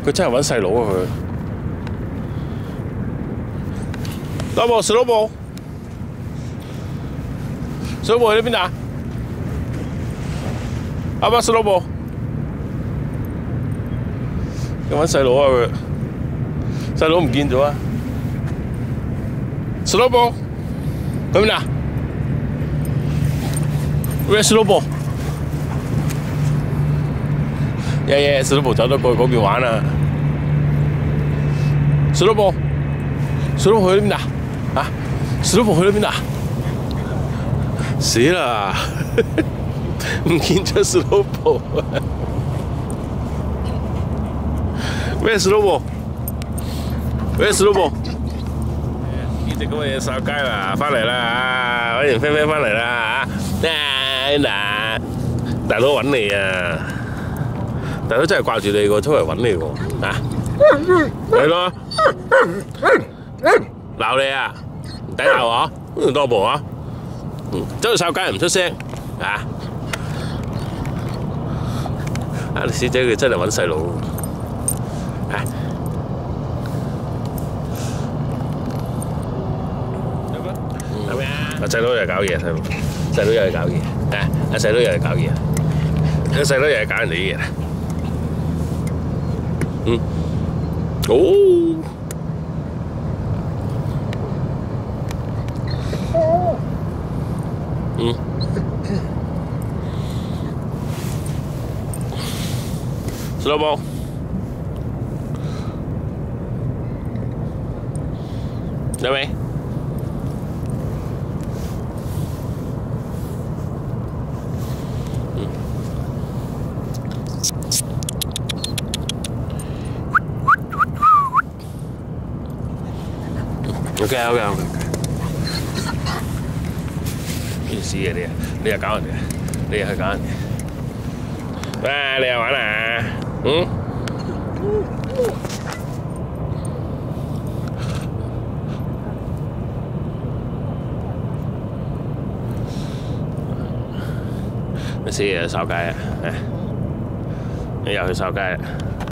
佢真係揾細佬啊佢。老婆，小老婆，小老婆去咗邊啊？阿爸，小老婆，佢揾細佬啊佢，細佬唔見咗啊！小老婆，去邊啊？Where's 小老婆？耶，小老婆走咗過去嗰邊玩啦。小老婆，小老婆去咗邊啊？啊，小老婆去咗邊啊？死啦！唔見咗小老婆咩小老婆？咩小老婆？呢隻咁嘅嘢掃街啦，翻嚟啦啊！揾完飛飛翻嚟啦啊！大佬揾你啊！大佬真係掛住你喎，出嚟揾你喎啊！係咯，鬧你啊！唔抵鬧啊！多婆啊！走去掃街唔出聲啊！啊！小姐佢真係揾細佬啊！係咪啊？阿細佬又係搞嘢，細佬又係搞嘢啊！阿細佬又係搞嘢，阿細佬又係搞人哋啲嘢。哦。小老婆，有未？OK，件事嘅你又搞人哋，你又去搞人哋，哇！你又玩啊？咩事啊？掃街啊？你又去掃街啊？